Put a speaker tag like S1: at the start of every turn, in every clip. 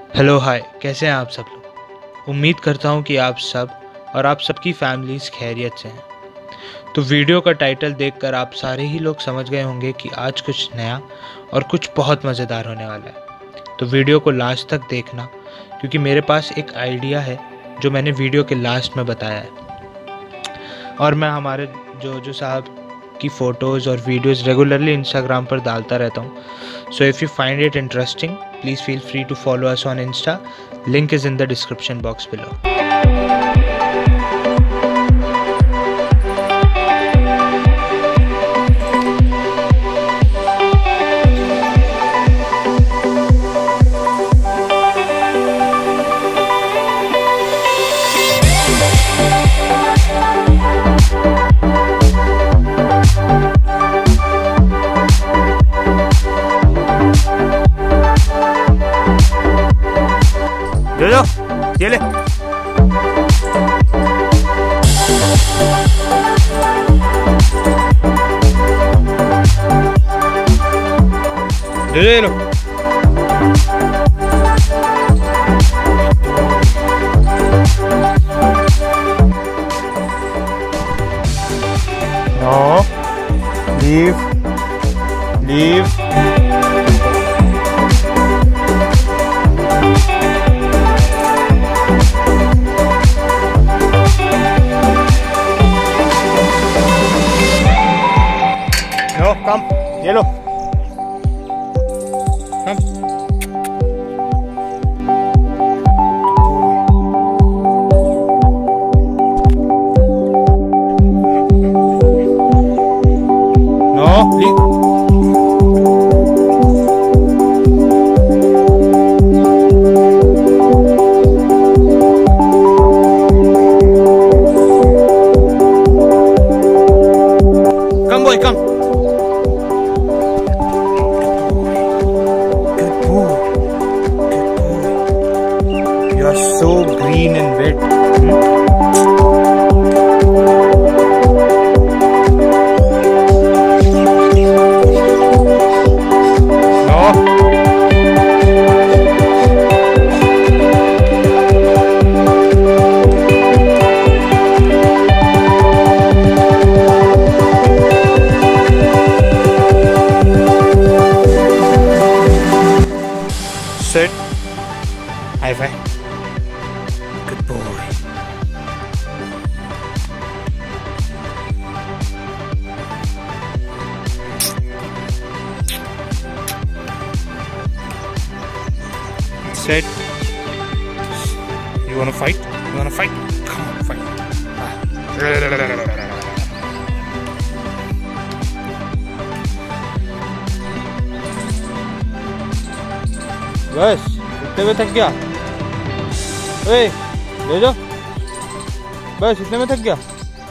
S1: Hello hi, कैसे हैं आप सब लोग। उम्मीद करता हूं कि आप सब और आप सबकी फैमिलीज़ खैरियत से हैं। तो वीडियो का टाइटल देखकर आप सारे ही लोग समझ गए होंगे कि आज कुछ नया और कुछ बहुत मज़ेदार होने वाला है। तो वीडियो को लास्ट तक देखना, क्योंकि मेरे पास एक आइडिया है जो मैंने वीडियो के लास्ट में बताया है। और मैं हमारे जो साहब की फ़ोटोज़ और वीडियोज़ रेगुलरली इंस्टाग्राम पर डालता रहता हूँ। So if you find it interesting, please feel free to follow us on Insta. Link is in the description box below. ये ले। ले लो। No. Leave. No, come. Yellow. Come. No, leave. Come boy, come. You are so green and wet. No. Sit. High five. Good boy. Sit. You wanna fight? You wanna fight? Come on, fight. बस इतने में थक गया। ओए ले जाओ, बस इतने में थक गया।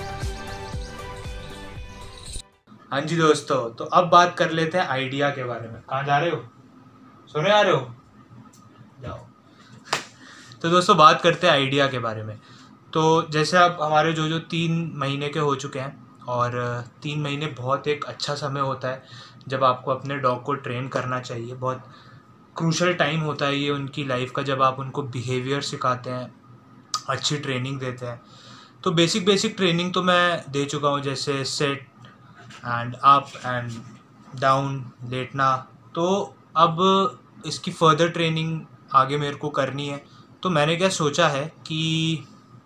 S1: हाँ जी दोस्तों, तो अब बात कर लेते हैं आइडिया के बारे में। कहाँ जा रहे हो? सोने आ रहे हो? जाओ। तो दोस्तों बात करते हैं आइडिया के बारे में। तो जैसे अब हमारे जो 3 महीने के हो चुके हैं, और 3 महीने बहुत एक अच्छा समय होता है जब आपको अपने डॉग को ट्रेन करना चाहिए। बहुत क्रूशल टाइम होता है ये उनकी लाइफ का, जब आप उनको बिहेवियर सिखाते हैं, अच्छी ट्रेनिंग देते हैं। तो बेसिक ट्रेनिंग तो मैं दे चुका हूँ, जैसे set and up and down, लेटना। तो अब इसकी फर्दर ट्रेनिंग आगे मेरे को करनी है। तो मैंने क्या सोचा है कि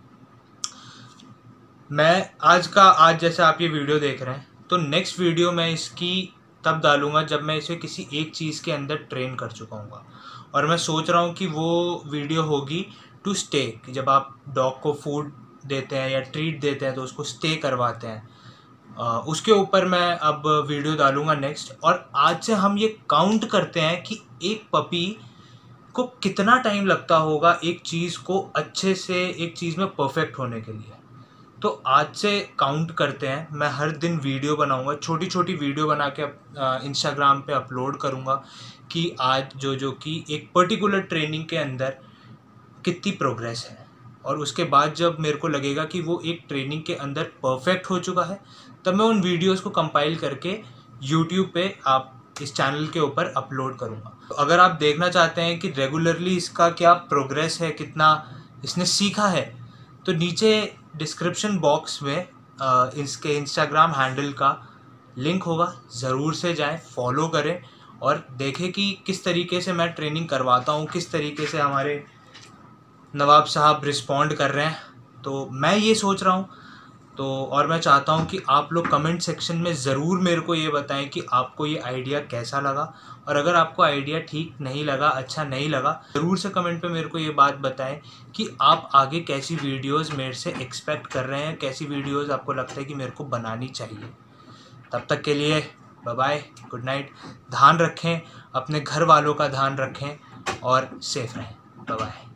S1: मैं आज जैसे आप ये वीडियो देख रहे हैं, तो नेक्स्ट वीडियो मैं इसकी तब डालूंगा जब मैं इसे किसी एक चीज़ के अंदर ट्रेन कर चुका हूँ। और मैं सोच रहा हूँ कि वो वीडियो होगी टू स्टे, कि जब आप डॉग को फूड देते हैं या ट्रीट देते हैं तो उसको स्टे करवाते हैं। उसके ऊपर मैं अब वीडियो डालूंगा नेक्स्ट। और आज से हम ये काउंट करते हैं कि एक पपी को कितना टाइम लगता होगा एक चीज़ को अच्छे से, एक चीज़ में परफेक्ट होने के लिए। तो आज से काउंट करते हैं। मैं हर दिन वीडियो बनाऊंगा, छोटी छोटी वीडियो बना के इंस्टाग्राम पे अपलोड करूंगा कि आज जो कि एक पर्टिकुलर ट्रेनिंग के अंदर कितनी प्रोग्रेस है। और उसके बाद जब मेरे को लगेगा कि वो एक ट्रेनिंग के अंदर परफेक्ट हो चुका है, तब मैं उन वीडियोस को कंपाइल करके यूट्यूब पे आप इस चैनल के ऊपर अपलोड करूँगा। तो अगर आप देखना चाहते हैं कि रेगुलरली इसका क्या प्रोग्रेस है, कितना इसने सीखा है, तो नीचे डिस्क्रिप्शन बॉक्स में इसके इंस्टाग्राम हैंडल का लिंक होगा, ज़रूर से जाएं, फॉलो करें और देखें कि किस तरीके से मैं ट्रेनिंग करवाता हूँ, किस तरीके से हमारे नवाब साहब रिस्पॉन्ड कर रहे हैं। तो मैं ये सोच रहा हूँ, तो और मैं चाहता हूँ कि आप लोग कमेंट सेक्शन में ज़रूर मेरे को ये बताएं कि आपको ये आइडिया कैसा लगा, और अगर आपको आइडिया ठीक नहीं लगा, अच्छा नहीं लगा, ज़रूर से कमेंट पे मेरे को ये बात बताएं कि आप आगे कैसी वीडियोस मेरे से एक्सपेक्ट कर रहे हैं, कैसी वीडियोस आपको लगता है कि मेरे को बनानी चाहिए। तब तक के लिए बाय बाय, गुड नाइट, ध्यान रखें, अपने घर वालों का ध्यान रखें और सेफ रहें। Bye bye.